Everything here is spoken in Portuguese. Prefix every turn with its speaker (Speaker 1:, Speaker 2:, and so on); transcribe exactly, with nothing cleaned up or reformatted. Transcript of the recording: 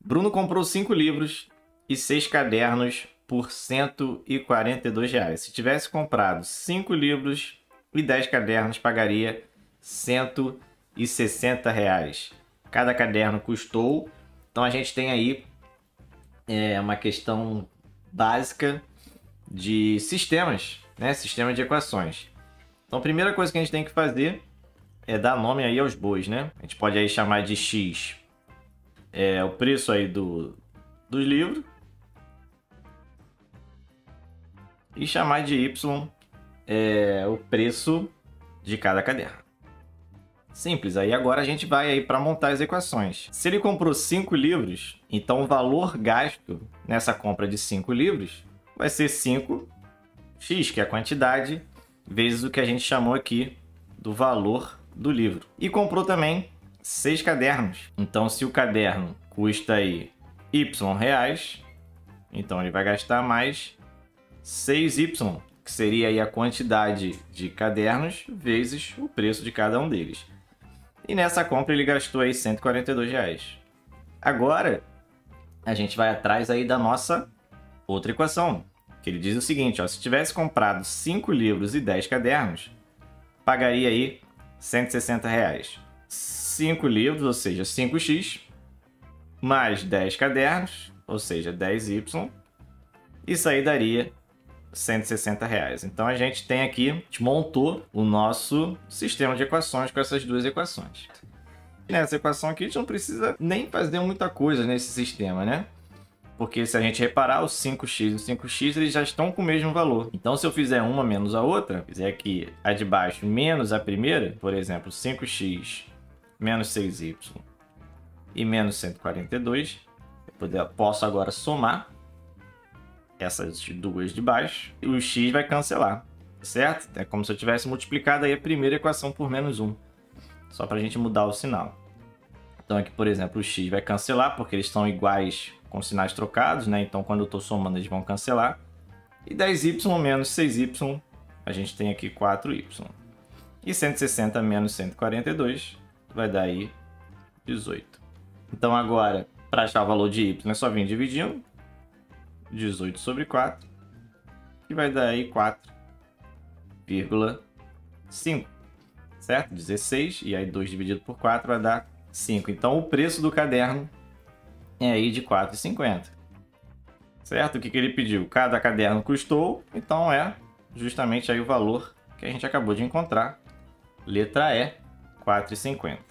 Speaker 1: Bruno comprou cinco livros e seis cadernos por cento e quarenta e dois reais. Se tivesse comprado cinco livros e dez cadernos, pagaria cento e sessenta reais. Cada caderno custou. Então a gente tem aí é, uma questão básica de sistemas, né? Sistema de equações. Então a primeira coisa que a gente tem que fazer é dar nome aí aos bois, né? A gente pode aí chamar de X é o preço aí do, dos livros e chamar de Y é o preço de cada caderno. Simples. Aí agora a gente vai aí para montar as equações. Se ele comprou cinco livros, então o valor gasto nessa compra de cinco livros vai ser cinco x, que é a quantidade, vezes o que a gente chamou aqui do valor do livro. E comprou também seis cadernos. Então, se o caderno custa aí Y reais, então ele vai gastar mais seis Y, que seria aí a quantidade de cadernos vezes o preço de cada um deles. E nessa compra ele gastou aí cento e quarenta e dois reais. Agora, a gente vai atrás aí da nossa outra equação, que ele diz o seguinte, ó, se tivesse comprado cinco livros e dez cadernos, pagaria aí cento e sessenta reais. cinco livros, ou seja, cinco x, mais dez cadernos, ou seja, dez y, isso aí daria cento e sessenta reais. Então a gente tem aqui, a gente montou o nosso sistema de equações com essas duas equações. E nessa equação aqui a gente não precisa nem fazer muita coisa nesse sistema, né? Porque se a gente reparar, os cinco x e os cinco x eles já estão com o mesmo valor. Então se eu fizer uma menos a outra, fizer aqui a de baixo menos a primeira, por exemplo, cinco x menos seis y e menos cento e quarenta e dois, eu poder, posso agora somar essas duas de baixo e o x vai cancelar, certo? É como se eu tivesse multiplicado aí a primeira equação por menos um, só para a gente mudar o sinal. Então aqui, por exemplo, o x vai cancelar porque eles estão iguais com sinais trocados, né? Então quando eu estou somando eles vão cancelar. E dez y menos seis y, a gente tem aqui quatro y. E cento e sessenta menos cento e quarenta e dois vai dar aí dezoito. Então agora, para achar o valor de y, é só vir dividindo. dezoito sobre quatro, que vai dar aí quatro vírgula cinco, certo? dezesseis, e aí dois dividido por quatro vai dar cinco. Então o preço do caderno é aí de quatro reais e cinquenta centavos, certo? O que, que ele pediu? Cada caderno custou, então é justamente aí o valor que a gente acabou de encontrar. Letra E, quatro reais e cinquenta centavos.